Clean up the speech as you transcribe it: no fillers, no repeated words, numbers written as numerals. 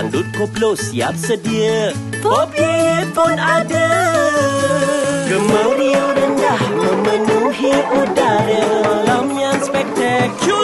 dangdut koplo siap sedia. Pop ye pun ada. Gemuruh rendah memenuhi udara. Malam yang spektakuler.